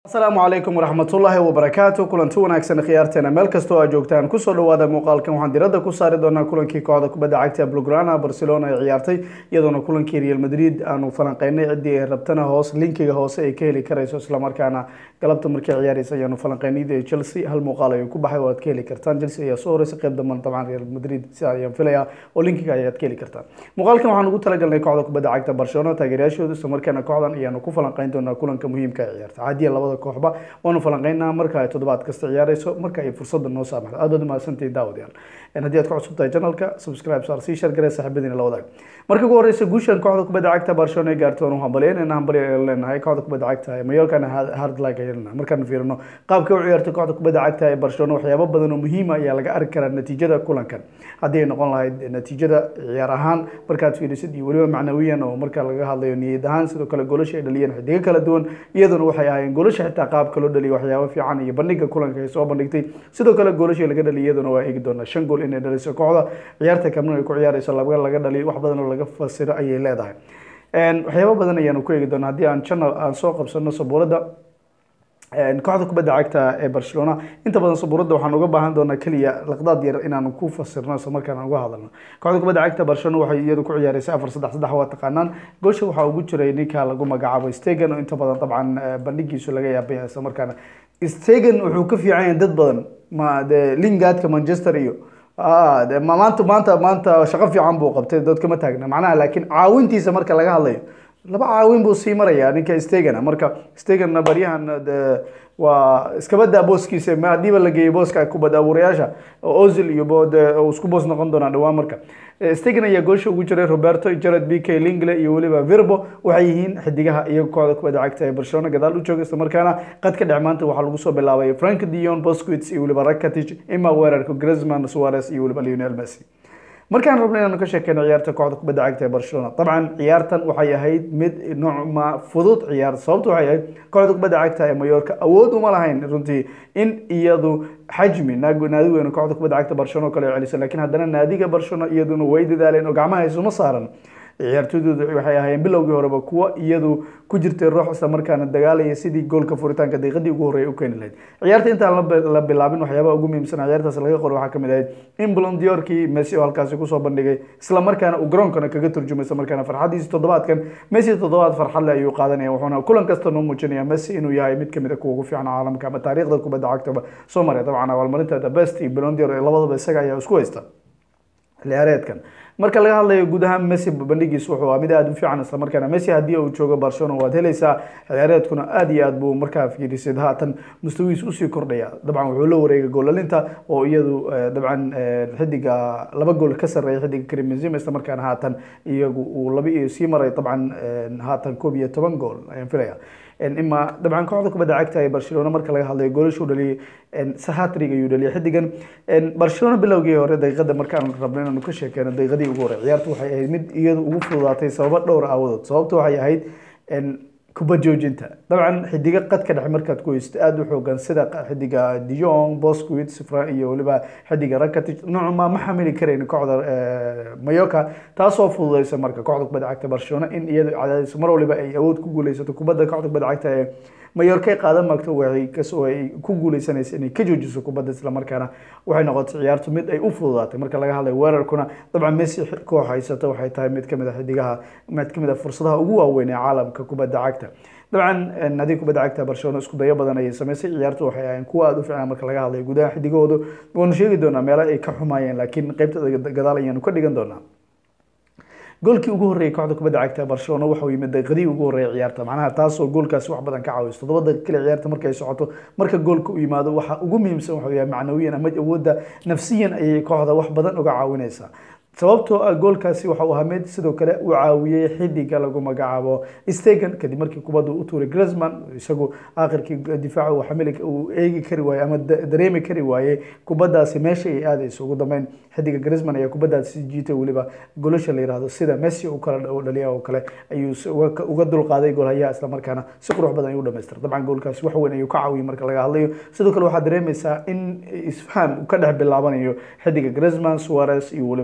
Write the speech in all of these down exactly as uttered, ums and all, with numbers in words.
السلام عليكم ورحمة الله وبركاته كلنتي wanaagsan khiyaarteena meel kasto aad joogtaan ku soo dhawaada muuqaalkan waxaan diradda ku saari doonaa kulankii kooxda kubadda cagta Blaugrana Barcelona ay ciyaartay iyadoo kulankii Real Madrid aanu falanqeynay cidii ay rabtana hoos linkiga hoose ay ka heli karayso isla markaana galabta markii ciyaaraysa ayaanu falanqeynay Chelsea hal muuqaal ay ku baxay waad ka heli kartaan Chelsea ayaa soo horeysay qayb dambe tabcan Real Madrid si ayaan filayaa oo linkiga ayaad ka heli kartaan muuqaalkan waxaan ugu talagalnay kooxda kubadda cagta Barcelona taageerayaashooda isla markaana kooxdan ayaanu ku falanqeyn doonaa kulanka muhiimka ah ciyaarta caadiyan labada kooxba waanu falanqeynaa marka ay toddobaad kasta ciyaarayso marka ay fursad noo saamaxdo aad baad mahadsantahay daawadayaal in haddii aad ku cusub tahay channelka subscribe saar si share garee saaxiibadiina la wadaag marka ugu horeysa guushan kooxda kubadda cagta Barcelona ay gaartay waanu hambalyeynaa hambalyeyn leenahay kooxda kubadda cagta ee Mallorca hard like ayna markaan fiirino qaabka u ciyaartay kooxda kubadda cagta ee Barcelona waxyaabo badan oo muhiim ah ayaa laga arki karaa natiijada kulankan haddii ay noqon lahayd natiijada ciyaar ahaan markaad fiirisid iyo waliba macnawiyan oo marka laga hadlayo niyad ahaan sidoo kale goolasha ay dhaliyeen xidiga kala duwan iyaduna waxay ahaayeen goolasha xitaa qaabka loo dhaliyo waxyaabo fiican iyo bandhiga kulanka ay soo bandhigtay sidoo kale goolasha laga dhaliyay iyaduna waa eegi doonaa shan gool inay dhaliso kooxda ciyaarta kamid ay ku ciyaarayso laba laga dhaliyo wax badan oo laga fasiro ayay leedahay een waxyaabo badan ayaan ku eegi doonaa haddii aan channel aan soo qabsano sabuurada kooxda kubadda cagta ee Barcelona inta badan sabuurada waxaan uga baahan doonaa kaliya laqdad yar inaan ku fasirno isla markaana uga hadalno kooxda kubadda cagta Barcelona waxay iyadu ku ciyaaraysay afar saddex saddex waa taqaanaan goosha waxa ugu jiray ninka lagu magacaabo Stegen oo inta badan dabcan bandhigiisu laga yaabay isla markaana Stegen wuxuu ka fiican yahay dad badan ma Lingardka Manchester iyo ah maanta maanta maanta shaqo fiican buu qabtay dadka ma taagna macnaha laakiin caawintiisa marka laga hadlayo laba caawin buu sii marayaa ninka Stegen marka Stegen baryahan waa iska bada booskiisa ma diiba la geeyay booska kubadda abuurayaasha Ozil iyo bood oo isku boos noqon doona dhawaan marka Stegen ayaa goosha ugu jiray Roberto Gerrard Piqué Lenglet iyo waliba Virbo waxay yihiin xidigaha iyo kooxda kubadda cagta ee Barcelona gadaal u joogay isla markaana qadka dhamaanta waxa lagu soo bilaabay Frank de Jong Busquets iyo waliba Rakitic Emma weerarka Griezmann Suarez iyo waliba Lionel Messi markaan rabnay inaan ka sheekayno ciyaarta kooxda kubadda cagta ee Barcelona dabcan ciyaartan waxay ahayd mid nooc ma fudud ciyaar sababtu waxay ahayd kooxda kubadda cagta ee Mallorca awood uma lahayn runtii in iyadu xajmi naadi weyn kooxda kubadda cagta Barcelona kale celisay laakiin haddana naadiga Barcelona iyaduna way dadaaleen oo gacmaha isuma saaran ciyaartooydu waxay ahaayeen bilowgii horeba kuwa iyadu ku jirtay ruux isla markaana dagaalaya sidii goolka furitaanka daqiiqadii ugu horeeyay u keeni lahayd ciyaarta intaan la bilaabin waxyaaba ugu muhiimsan ciyaartaas laga qoro waxa kamid ahayd in Ballon d'Or-kii Messi oo halkaas ku soo bandhigay isla markaana uu garoonkana kaga turjumay isla markaana farxadiisa toddobaadkan Messi toddobaad farxad leh ayuu qaadanaya wuxuuna kulan kasta noo muujinaya Messi inuu yahay mid kamid ah kuwa ugu fiican caalamka ama taariikhda kubadda cagta Soomaaliya dabcan abaalmarinta the best iyo Ballon d'Or labadaba isaga ayaa isku haysta ciyaareedkan marka laga hadlayo guud ahaan Messi bandhigiisu wuxuu ahaa mid aad u fiican isla markaana Messi hadii uu joogo Barcelona waad helaysaa ciyaareedkuna aad iyo aad buu markaa fiirisay haatan mustawiisu u sii kordhaya dabcan wuxuu la wareegay goolalinta oo iyadu dabcan xidiga laba gool ka sareeyay xidiga Karim Benzema isla markaana haatan iyagu uu laba iyo sii maray dabcan haatan koob iyo toban gool ayaan filayaa إما طبعا كوحدة كبدا عكتها برشلونة مركز لها هذا يقول شو دلي سهاتري يقول دلي حدقن برشلونة بلوجي هو رد يقدر مركز ربنا نكشة كان ده يقدر يقول عيارته حي مد يد وفرض عطيه صوبات دور عوض صوبته حي هيد إن كوبا جوجنتا طبعا حدقة قد كده مركز كويس تأدو حوجا صدق حدقة ديجون بوسكويت سفرائية ولا بقى حدقة ركتش نوع ما ما حمل كرين كوحدة مايوكا تصوف ولا يسمى مركز كوحدة كبدا عكتها برشلونة إن يد على سمر ولا بقى يعود كوجو ليس كوبدا كوحدة كبدا عكتها مايوركا قادم مكتوب وعي كسوي كوجو ليس ناس إني كجوجس كوبدا سلا مركانا وحين نقط عيارته مد أي أفضلات مركز لها هذا ويرر كنا طبعا ميسي كوح هيسته وحي تايم مد كمدا حدقها مد كمدا فرصتها هو وين عالم ككوبدا عكتها طبعا نادي كوبدا عكتها برشلونة اسكو دايا بدن أي سميسي عيارته وحي يعني كوا أدو فعلا مركز لها هذا يقودا حدقودو ونشيل دونا ميلا أي كحماين لكن قيبت قداليا وكل دونا goolkii ugu horeeyay kooxda kubadda cagta Barcelona waxa uu yimid daqiiqadii ugu horeeyay ciyaarta macnaha taas oo goolkaas wax badan ka caawiso toddoba kale ciyaarta markay socoto marka goolku u yimaado waxa ugu muhiimsan waxa yahay macnawiyan ama awoodda nafsiyan ay kooxda wax badan uga caawinaysaa sababtoo ah goolkaasi waxa uu ahaa mid sidoo kale uu caawiyay xidiga lagu magacaabo Stegen kadib markii kubaddu u tuuray Griezmann isagu aakhirkii difaaca uu xamil uu eegi kari waayay ama dareemi kari waayay kubaddaasi meesha ay aadayso ugu dambeyn xidiga Griezmann ayaa kubaddaasi jiitay waliba goolasha la yiraahdo sida Messi uu kala dhaliyaa oo kale ayuu uga dulqaaday goolaha isla markaana si qurux badan ayuu dhameystay dabcan goolkaasi wax weyn ayuu ka caawiyay marka laga hadlayo sidoo kale waxa dareemaysaa in isfaham uu ka dhex bilaabanayo xidiga Griezmann Suarez iyo waliba saddexdooda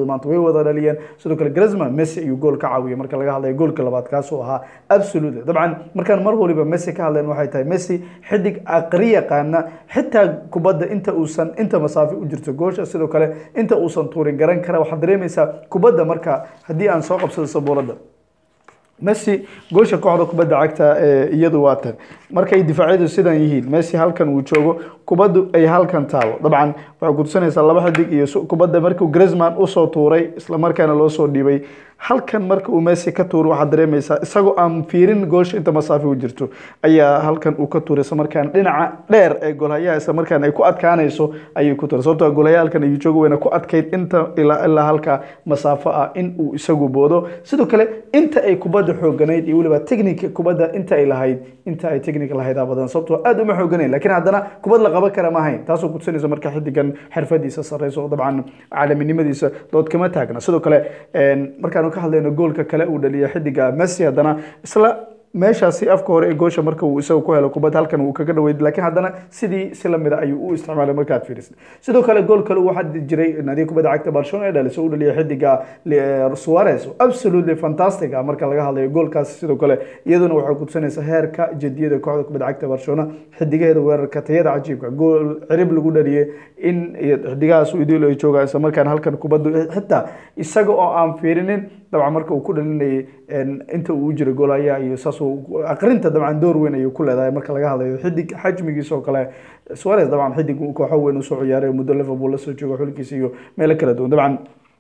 labadooda maanta way wada dhaliyeen sidoo kale Griezmann Messi ayuu gool ka caawiyay marka laga hadlayo goolka labaad kaas oo ahaa absolutely dabcan markaan mar waliba Messi ka hadleen waxay tahay Messi xidig aqri yaqaana xitaa kubadda inta uusan inta masaafo u jirto goosha sidoo kale inta uusan tuurin garan kara waxa dareemaysaa kubadda marka haddii aan soo qabsado sabuurada Messi goosha kooxda kubadda cagta ee iyadu waa tan markay difaacyadu sidan yihiin Messi halkan uu joogo kubaddu ay halkan taalo dabcan waxa ku tusinaysaa laba xidig iyo kubadda markuu Griezmann u soo tuuray isla markaana loo soo dhibay halkan marka uu Messi ka tuuro waxa dareemaysaa isagoo aan fiirin goosha inta masaafo u jirto ayaa halkan uu ka tuuray isla markaana dhinaca dheer ee goolhayaha isla markaana ay ku adkaanayso ayuu ku tuuray sababtoo ah goolhayaha halkan ayuu joogo wayna ku adkayd inta ilaa ilaa halka masaafo ah in uu isagu boodo sidoo kale inta ay kubadda xooganayd iyo waliba technique kubadda inta ay lahayd inta ay technique lahayd badan sababtoo aad uma xooganayn laakiin haddana kubad la qaban kara ma ahayn taasoo ku tusinaysa marka xidigan xirfadiisa sareyso dabcan caalamnimadiisa dood kama taagna sidoo kale markaan ka hadlayno goolka kale uu dhaliyay xidiga Messi haddana isla meeshaasi afka hore ee goosha marka uu isagu ku helo kubad halkan uu kaga dhaweyd laakiin haddana sidii si la mid ah ayuu u isticmaalay markaad fiirisid sidoo kale gool kale waxa jiray naadiga kubadda cagta Barcelona ee dhalisay uu dhaliyay xidiga Suarez absolutely fantastic marka laga hadlayo goolkaas sidoo kale iyaduna waxay ku tusinaysaa heerka jadiyada kooxda kubadda cagta Barcelona xidigeeda weerarka tayada cajiibka gool cirib lagu dhaliyay in xidigaas uu idil ay joogaan isla markaan halkan kubaddu xitaa isaga oo aan fiirinin dabcan marka uu ku dhalinayay inta uu jiro goolaya iyo saas aqrinta dabcan door weyn ayuu ku leedahay marka laga hadlayo xidig xajmigiisa oo kale Suarez dabcan xidig kooxo weyn u soo ciyaaray muddo Liverpool la soo joogo xulkiisa iyo meel kala duwan dabcan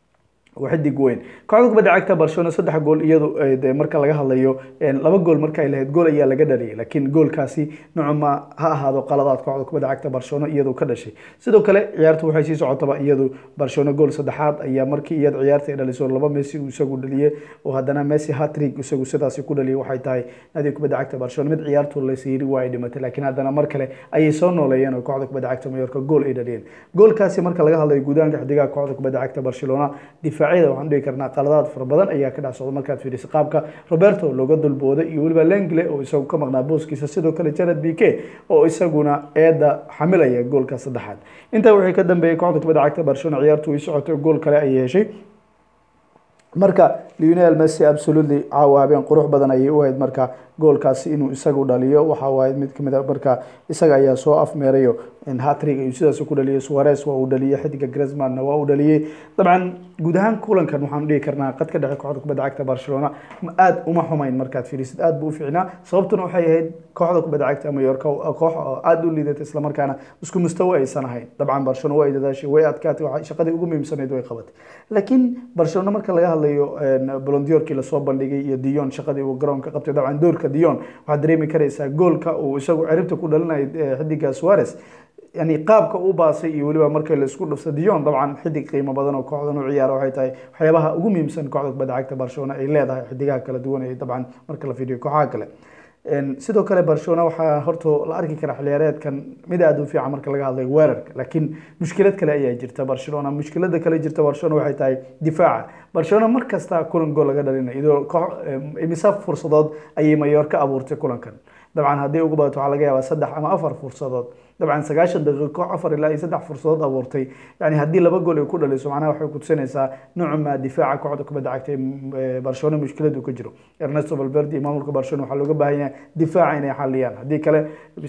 وحدي جوين كانوا بدأ عكتا برشلونة صدح جول يدو مركا لجا هالليو لما جول مركا اللي هاد جول إياه لجدري لكن جول كاسي نوع ما ها هذا قلادات كانوا بدأ عكتا برشلونة يدو كذا شيء سيدو كله عيارته حيسيس عطبا يدو برشلونة جول صدحات أيام مركي يد عيارته إلى لسور لبا ميسي وسجود ليه وهذانا ميسي هاتريك وسجود سداسي كله ليه وحي تاي نادي بدأ عكتا برشلونة مد عيارته اللي يصير وايد مثلا لكن هذانا مركا أي صون ولا ينو كانوا بدأ عكتا ميوركا جول إيدالين جول كاسي مركا لجا هالليو جودان كحديقة كانوا بدأ عكتا برشلونة دفاعية وعنده كرنا قلادات فربضان أيها كده صعود مركات في رسقابك روبرتو لو قد البودة يقول بالإنجلي أو يسوي كم مغنابوس كيس سيدو كله جرد بيكي أو يسوقنا إيدا حملة يقول كصدحات أنت وحي كدم بيقعدك بدأ عكت برشلونة عيارته ويسوع تقول كلا أي شيء marka Lionel Messi absolutely caawa habeen qurux badan ayay u ahayd marka goolkaasi inuu isagu dhaliyo waxa waayay mid kamid ah marka isaga ayaa soo afmeerayo in hat-trick ay sidaas ku dhaliyo Suarez waa uu dhaliyo xidiga Griezmann waa uu dhaliyo dabcan guud ahaan kulankan waxaan dhihi karnaa qad ka dhaxay kooxda kubadda cagta Barcelona aad uma xumayn markaad fiirisid aad buu u fiicnaa sababtuna waxay ahayd kooxda kubadda cagta Mallorca koox aad u liidatay isla markaana isku mustawa aysan ahayn dabcan Barcelona way dadaashay way adkaatay waxa shaqadii ugu muhiimsanayd way qabatay laakiin Barcelona marka laga hadlayo Ballon d'Or-kii la soo bandhigay iyo Dion shaqadii uu garoonka qabtay dabcan doorka Dion waxa dareemi karaysaa goolka uu isagu ciribta ku dhalinay xidiga Suarez يعني قابك أوباسي يولي بمركز السكول في ديون طبعا حدك قيمة بدن وكوحدن وعيار وحيتاي وحيبها أقوم يمسن كوحدك بدأ عكت برشلونة إلى هذا حدقها كلا دون طبعا مركز الفيديو كوحاكله sidoo kale Barcelona waxa horto la arki kara xiliyaareedkan mid aad u fiican marka laga hadlayo weerarka laakiin mushkilad kale ayaa jirta Barcelona mushkilada kale jirta Barcelona waxay tahay difaaca Barcelona markasta kulan gool laga dhalinayo imisa fursadood ayay Mallorca abuurtay kulankan dabcan hadii ugu badato waxa laga yaabaa saddex ama afar fursadood dabcan sagaashan daqiiqo afar ilaa saddex fursadood abuurtay yani hadii laba gool ay ku dhaliso macnaha waxay ku tusinaysaa nooc ma difaaca kooxda kubadda cagta Barcelona mushkiladu ku jiro Ernesto Valverde maamulka Barcelona waxa looga baahan yahay difaaca inay xaliyaan hadii kale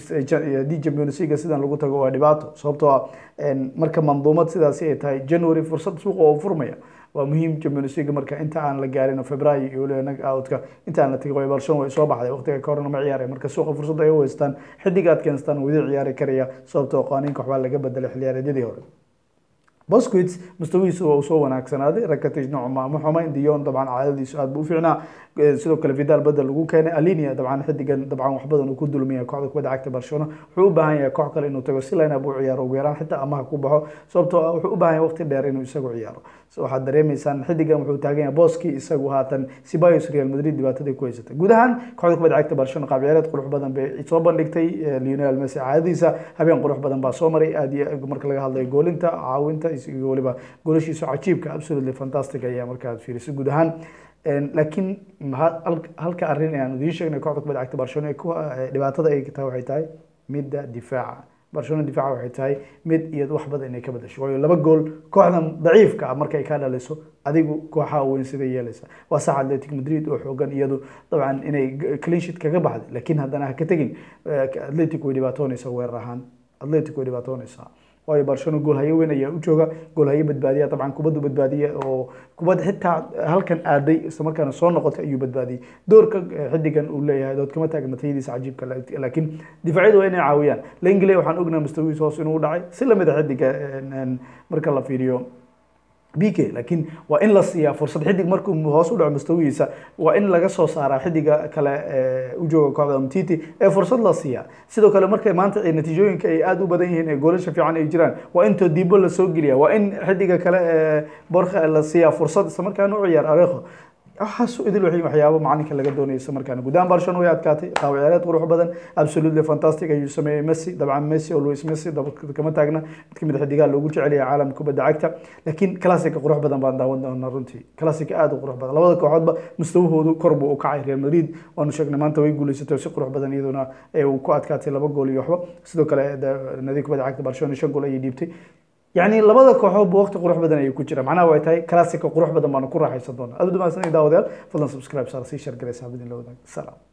hadii Champions League sidan lagu tago waa dhibaato sababtoo ah marka manduumad sidaas ay tahay January fursad suuq oo furmaya waa muhiim Champions League marka inta aan la gaarin February iyo leena outka inta aan la tagay Barcelona way soo baxday waqtiga corona ma ciyaaray marka suuqa fursad ay u haystaan xidigaad keenstaan wada ciyaari karaya sababtoo qaaninka waxba laga bedelay xiliyaareedii hore Busquets mustawiisu waa soo wanaagsanaaday Rakitic nooc ma xumayn Dion dabcan caadadiisu aad buu fiicnaa sidoo kale Vidal badal lagu keenay Alinia dabcan xidigan dabcan wax badan uu ku dulmiyay kooxda kubadda cagta Barcelona wuxuu u baahan yahay koox kale inuu tago si line up u ciyaaro ugu yaraan xitaa amaha ku baxo sababtoo ah wuxuu u baahan yahay waqti dheer inuu isagu ciyaaro waxa dareemaysan xidigan wuxuu taagan yahay booski isagu haatan Ceballos Real Madrid dibaatada ku haysatay guud ahaan kooxda kubadda cagta Barcelona qaab ciyaareed qurux badan bay soo bandhigtay Lionel Messi caadadiisa habeen qurux badan baa soo maray aad marka laga hadlayo goolinta caawinta iyo waliba goolashiisa cajiibka absolutely fantastic ayaa markaad fiiriso guud ahaan laakiin halka arrin aan idin sheegnay kooxda kubadda cagta Barcelona dhibaatada ay tahay waxay tahay midda difaaca برشلونة دفاعه waxay tahay mid iyo wax badan inay ka badasho waayo laba gool kooxdan daciifka ah markay ka dhaliso adigu kooxaha weyn sida yeelaysa waa sax Atletico Madrid oo xoogan iyadu dabcan inay clean sheet kaga baxday laakiin haddana ha ka tagin Atletico way dhibaatoonaysa weerar ahaan Atletico way dhibaatoonaysa waayo Barcelona gool hayo weyn ayaa u jooga gool hayo badbaadiya dabcan kubaddu badbaadiya oo kubad xitaa halkan aaday isla markaana soo noqotay ayuu badbaadiyay doorka xidigan uu leeyahay dood kama taagna tayadiisa cajiibka laakiin difaaciyadu waa inay caawiyaan Langley waxaan ognahay mustawiisa hoos inuu dhacay si lamid ah xidiga marka la fiiriyo B K laakiin waa in la siiyaa fursad xidig markuu hoos u dhaco mustawiisa waa in laga soo saaraa xidiga kale u jooga kooxda Umtiti ee fursad la siiyaa sidoo kale markay maanta ay natiijooyinka ay aad u badan yihiin ee goolasha fiican ay jiraan waa in Todibo la soo geliyaa waa in xidiga kale ee Borja la siiyaa fursad isla markaana u ciyaar Arejo waxaas idil wixii waxyaabo macalinka laga doonayo isla markaana guudaan Barcelona way adkaatay qaab ciyaareed qurux badan absolutely fantastic ayuu sameeyay Messi dabcan Messi oo Luis Messi dabcan kama taagna mid kamid ah xidigaha loogu jecel yahay caalamka kubadda cagta laakiin classic qurux badan baan daawan doonaa runtii classic aad u qurux badan labada kooxoodba mustawahoodu kor buu u kacay Real Madrid waanu sheegnay maanta way guuleysatay si qurux badan iyaduna ee uu ku adkaatay laba gool iyo waxba sidoo kale nadiif kubadda cagta Barcelona shan gool ay dhiibtay يعني لبدا كوحو بوقت قروح بدن ay ku jira macnaha way tahay classic qurux badan baan ku raaxaysan doonaa aad u dhamaansan daawadyaal fadlan subscribe saar si share gareysaan bidin la wadaag salaam